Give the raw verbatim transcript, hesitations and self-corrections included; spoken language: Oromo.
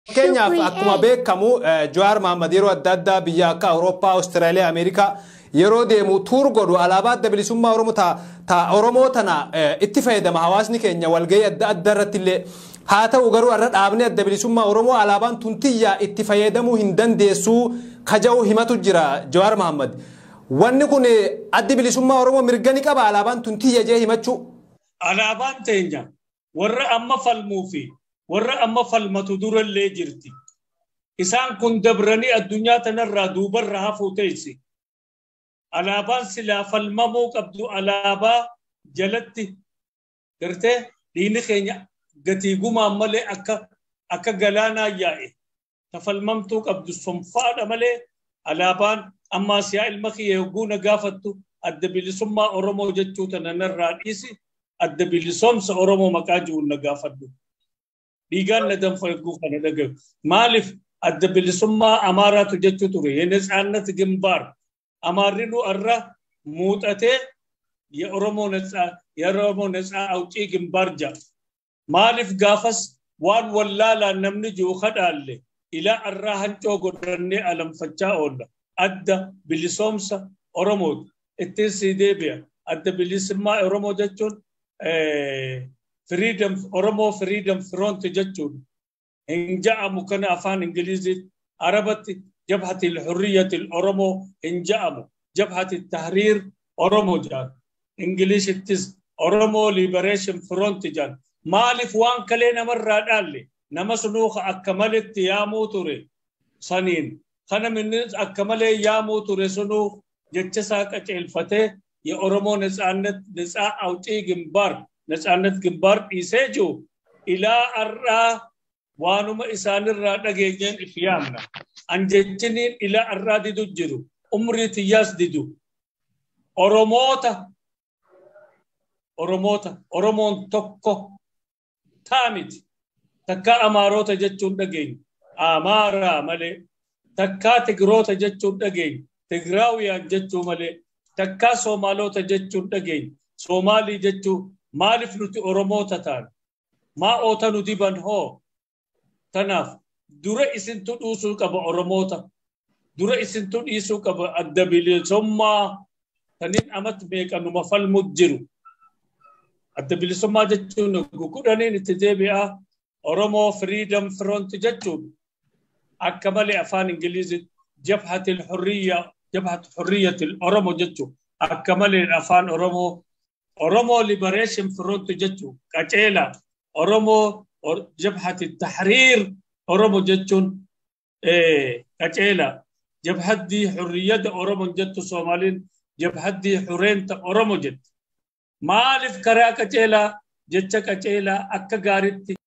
Kenya akkuma beekamu Jawaar Mohammed yeroo adda addaa biyya akka Awurooppaa, Awustiraaliyaa, Ameerikaa yeroo deemu tuur godhu alaabaa adda bilisummaa Oromoo ta Oromoo tana itti fayyadama hawaasni keenya walgahii adda addaa irratti illee haa ta'u garuu irra dhaabni adda bilisummaa Oromoo alaabaan tuntiyyaa itti fayyadamuu hin dandeessu kaja'u himatu jira Jawaar Mohammed. Wanni kun adda bilisummaa Oromoo mirga ni qaba alaabaan tuntiyya jee himachuu. Alaabaan teenya warra amma falmuu fi warra amma falmatu durallee jirti. Isaan kun dabranii addunyaa tanarraa duubarra hafuu teessi. Alaabaan silaa falmamuu qabdu alaabaa jalatti gartee diinni keenya gatii gumaan malee akka akka galaanaa yaa'e tafalmamtuu qabdu sonfaadha malee alaabaan amma siyaa ilma kiyya yogguu na gaafattu adda bilisummaa Oromoo jechuu tanarraa dhiisi adda bilisoomsa Oromoo maqaa jiruun na gaafadhu. Dhiigaan na danfa yogguu kana dhagayu. Maaliif adda bilisummaa Amaaraatu jechuu ture የነጻነት ግንባር አማሪኑ አራ ሙጣቴ የኦሮሞ ነጻ የኦሮሞ ነጻ አውጪ ግንባር ጃ ማሊፍ ጋፈስ ዋን ወላላ ነምኒ ጁ ኸዳለ ኢላ አራ ሀንጮ ጎደኔ አለም ፈቻ ኦላ አደ ቢሊሶምሳ ኦሮሞ እትስ ዴቢያ አደ ቢሊስማ ኦሮሞ ጀቹን ፍሪደም ኦሮሞ ፍሪደም ፍሮንት ጀቹን እንጃሙ ከነ አፋን እንግሊዝ አረበት جبهة الحرية الأورمو إنجامو جبهة التحرير أورمو جان إنجليش التز أورمو ليبريشن فرونت جان مالف وان كلينا مرة دالي نما سنوخ أكملت يامو توري سنين خنا من أكمل يامو توري سنوخ جتشساك أجل فتح يا أورمو نسانت نسا أوتي جنبار نسانت جنبار إيسيجو إلى أرى وانما إسان الرادة جيجين إفيامنا أنجتنين إلى الرادة دجرو أمري تياس ديدو أوروموتا أوروموتا أورومون توكو تامت تكا أماروتا جتشون دجين أمارا ملي تكا تقروتا جتشون دجين تقراويا جتشو ملي تكا سومالوتا جتشون دجين سومالي جتشو مالف نتي أوروموتا تان ما أوتا نديبان هو تناف dura isintu dhuusuu qaba Oromoota dura isintu dhiisuu qaba adda bilisummaa tanin amat meeqanuma falmu jiru adda bilisummaa jechuun gugudhaniin itti deebi'a Oromoo Freedom Front jechuun akka malee afaan Ingiliizi jabhatil hurriya jabhat hurriyatil Oromoo jechuun akka malee afaan Oromoo Oromoo Liberation Front jechuun qaceela Oromoo jabhatit tahriir أورمو جتون كأجيلا جبهدي حرية أورمو جتو سومالين جبهدي حرين تا أورمو جت مالف كرا كأجيلا جتة كأجيلا أكا غارتي